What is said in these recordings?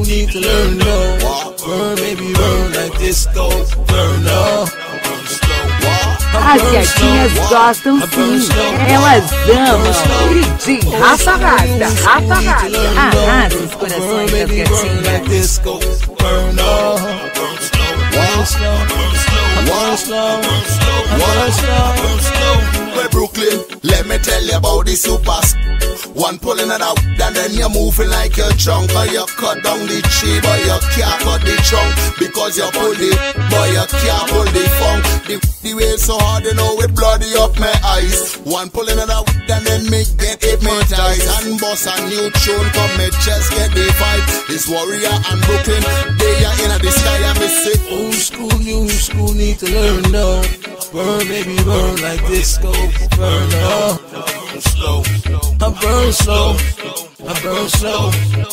need to learn though. Burn, baby, burn like disco. Burn up. As gatinhas gostam sim, elas amam. Queridinho, Rafa Rasta, Rafa Rasta. Arrasa os corações das gatinhas. Burn up. Burn slow. Burn slow. Burn slow. Well, Brooklyn, let me tell you about the supers. One pulling it out, and then you're moving like you're drunk. Or you cut down the tree, but you can't cut the trunk. Because you pull the, but you can't pull the funk. The way so hard, you know it bloody up my eyes. One pulling it out, and then me get hypnotized. And boss a new tune, come me chest get the vibe. This Warrior and Brooklyn, they are in the sky, and me say old school, new school, need to learn though. Burn, baby, burn like disco. Burn up. Burn slow. I burn slow. I burn slow.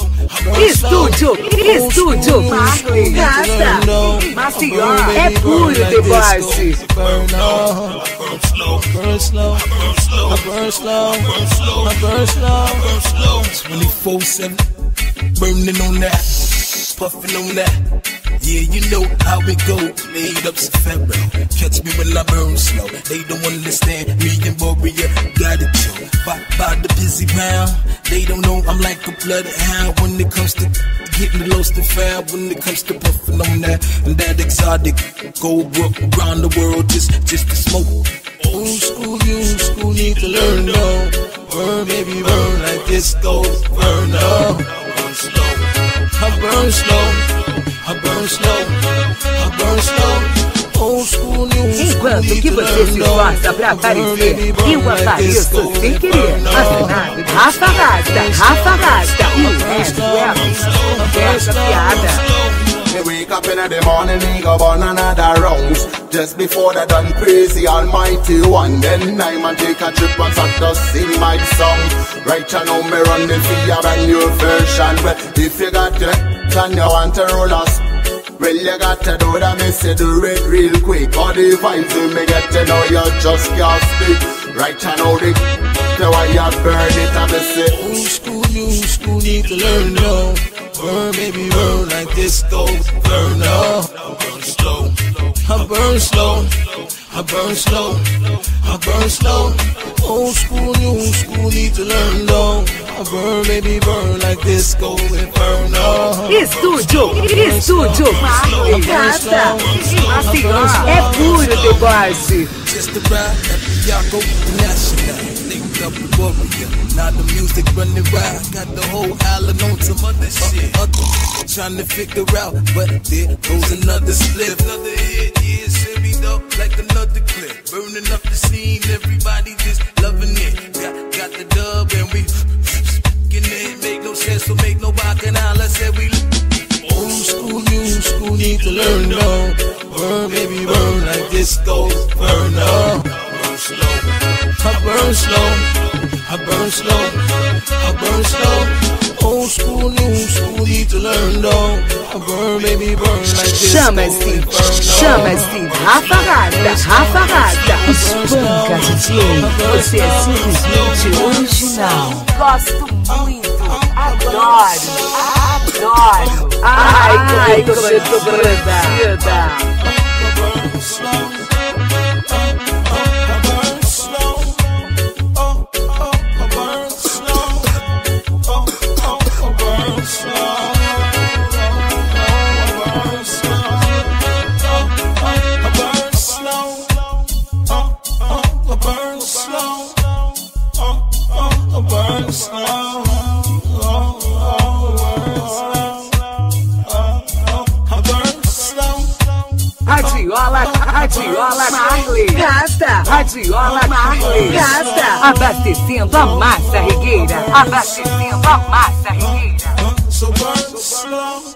Estúdio Marley Rasta. Maceió é puro deboche. Burn up. Burn slow. Burn slow. I burn slow. I burn slow. 24/7. Burning on that. Puffing on that. Yeah, you know how it goes. Made up some Pharaoh. Catch me when I burn slow. They don't understand me and Warrior got it too. By the busy pound. They don't know I'm like a blooded hound when it comes to getting the lost and found. When it comes to puffing on that and that exotic gold brook around the world just to smoke. Old school, new school, need to learn though. Burn, baby, burn like disco. Burn up. Burn slow. I burn slow. I burn slow, I burn slow. Old school, new school. Enquanto que você se esforça pra aparecer, eu apareço sem querer. Assinado Rafa Rasta, Rafa Rasta. E o resto é a conversa piada. Me wake up in the morning, me go on another round. Just before they done praise the Almighty One. Then I man take a trip and start to sing my song. Right you know me run the fear brand new version. But if you got it and you want to roll us, well you got to do that, me say do it real quick. All the vibes you me get to know you just can't speak. Right you know the why you burn it and me say old school, new school, need to learn though. Burn, baby, burn like disco. Burn up. Burn slow. I burn slow. I burn slow. I burn slow. Old school, new school, need to learn though. I burn, baby, burn like disco. And burn up. Estúdio Marley Rasta. Maceió é puro deboche. Just a ride at the Yago National. Linked up with Warrior. Now the music running wild. Got the whole island on some other shit. Trying to figure out, but there goes another split. Another hit, yeah, send me up like another clip. Burning up the scene, everybody just loving it. Got the dub and we getting it. Make no sense, so make no bacchanal. I said we old school, new school, need to learn though. Burn, baby, burn like disco. Burn up. Burn slow. I burn slow. I burn slow. I burn slow. Old school, new school, need to learn though. I burn, baby, burn like disco. Chama-se Rafa Rasta, Rafa Rasta. Espanca, DJ. Você é simplesmente original. Gosto muito, adoro. Ai, como eu tô grudada. Radiola Marley Rasta. Radiola Marley Rasta. Abastecendo a massa regueira. Abastecendo a massa regueira. So burn slow.